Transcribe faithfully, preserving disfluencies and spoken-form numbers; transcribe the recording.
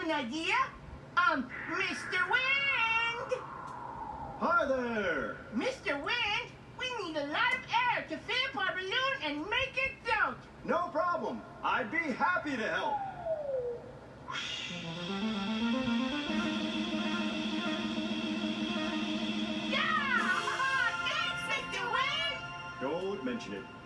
an idea. Um, Mister Wind! Hi there! Mister Wind, we need a lot of air to fill up our balloon and make it float. No problem. I'd be happy to help. Yeah! Thanks, Mister Wind! Don't mention it.